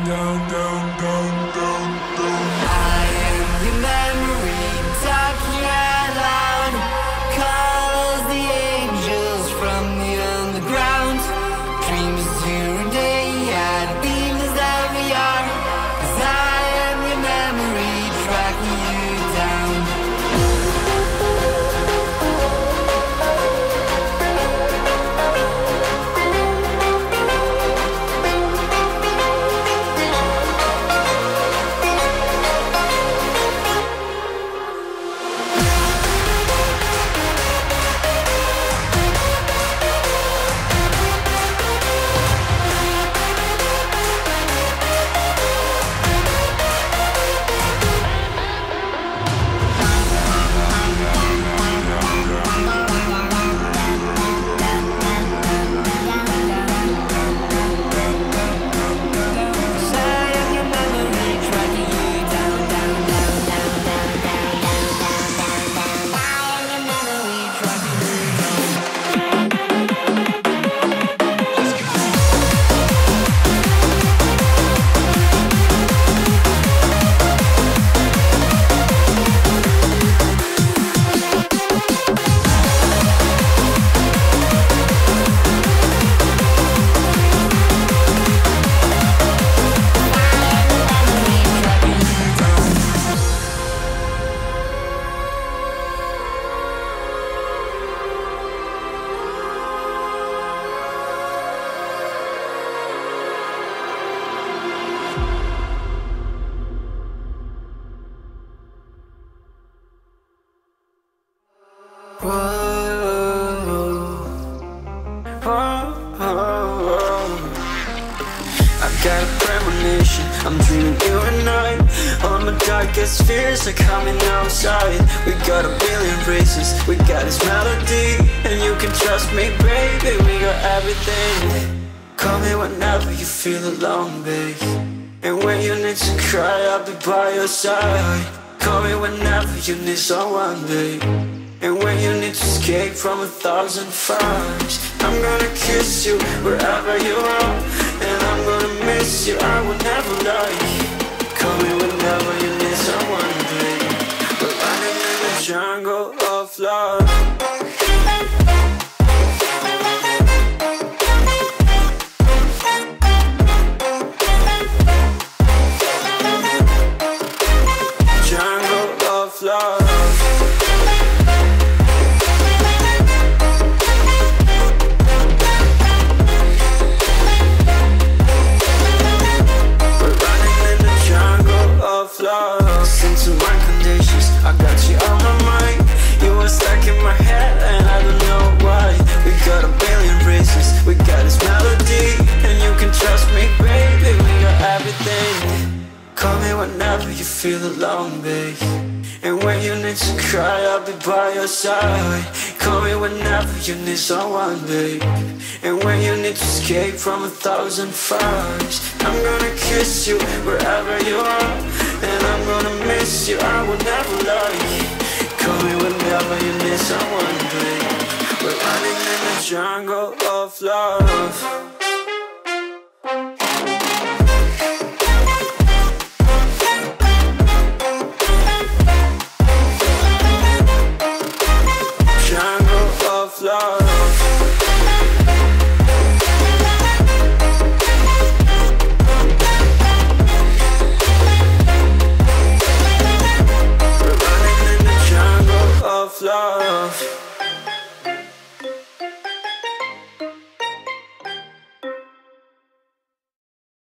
got a premonition, I'm dreaming you and I. All my darkest fears are coming outside. We got a billion races, we got this melody. And you can trust me, baby, we got everything. Call me whenever you feel alone, babe. And when you need to cry, I'll be by your side. Call me whenever you need someone, babe. And when you need to escape from 1,000 fires, I'm gonna kiss you wherever you are. And I'm gonna miss you, I will never lie. Call me whenever you need someone, babe. We're running in the jungle of love. I got you on my mind. You were stuck in my head and I don't know why. We got a billion races, we got this melody. And you can trust me, baby, we got everything. Call me whenever you feel alone, babe. And when you need to cry, I'll be by your side. Call me whenever you need someone, babe. And when you need to escape from 1,000 fires, I'm gonna kiss you wherever you are. And I'm gonna miss you, I will never lie. Call me whenever you need someone, babe. We're running in the jungle of love. Love.